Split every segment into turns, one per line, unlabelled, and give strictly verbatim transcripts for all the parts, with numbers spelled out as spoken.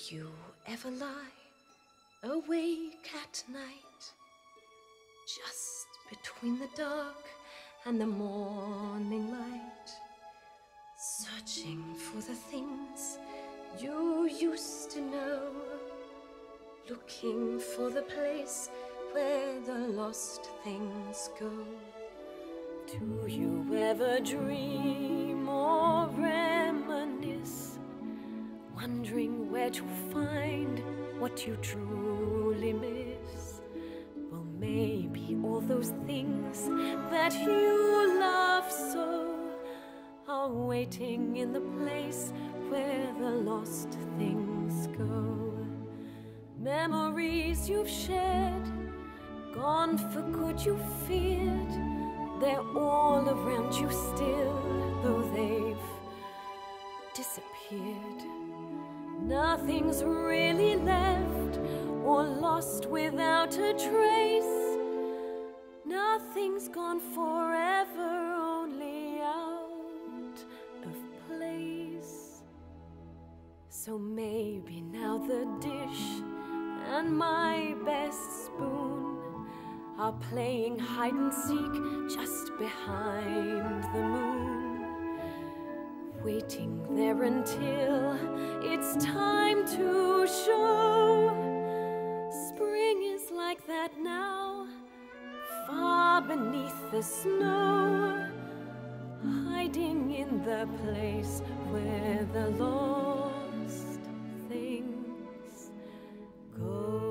you ever lie awake at night, just between the dark and the morning light, searching for the things you used to know, looking for the place where the lost things go? Do you ever dream or reminisce, wondering where to find what you truly miss? Well, maybe all those things that you love so are waiting in the place where the lost things go. Memories you've shared, gone for good you feared, they're all around you still, though they've disappeared. Nothing's really left or lost without a trace. Nothing's gone forever, only out of place. So maybe now the dish and my best spoon are playing hide and seek just behind the moon, waiting there until it's time to show. Spring is like that now, far beneath the snow, hiding in the place where the lost things go.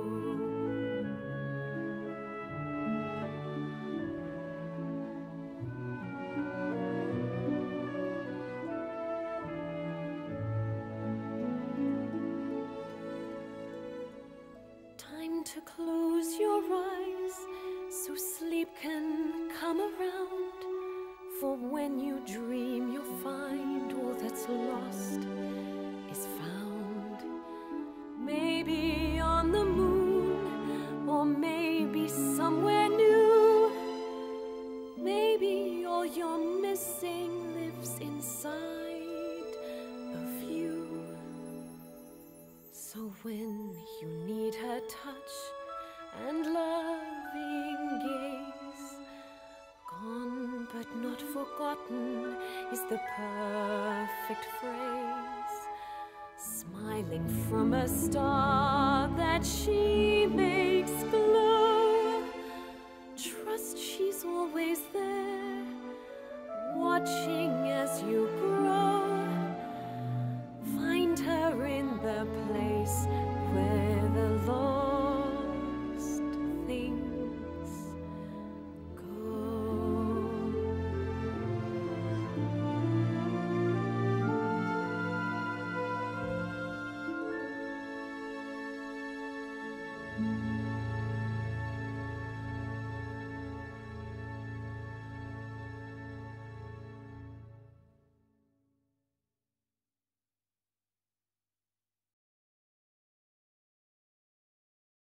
To close your eyes so sleep can come around, for when you dream you'll find all that's lost is found. Maybe on the moon, or maybe somewhere new. Maybe all you're missing lives inside of you. So when you need her touch and loving gaze, gone but not forgotten is the perfect phrase. Smiling from a star that she makes glow, trust she's always there, watching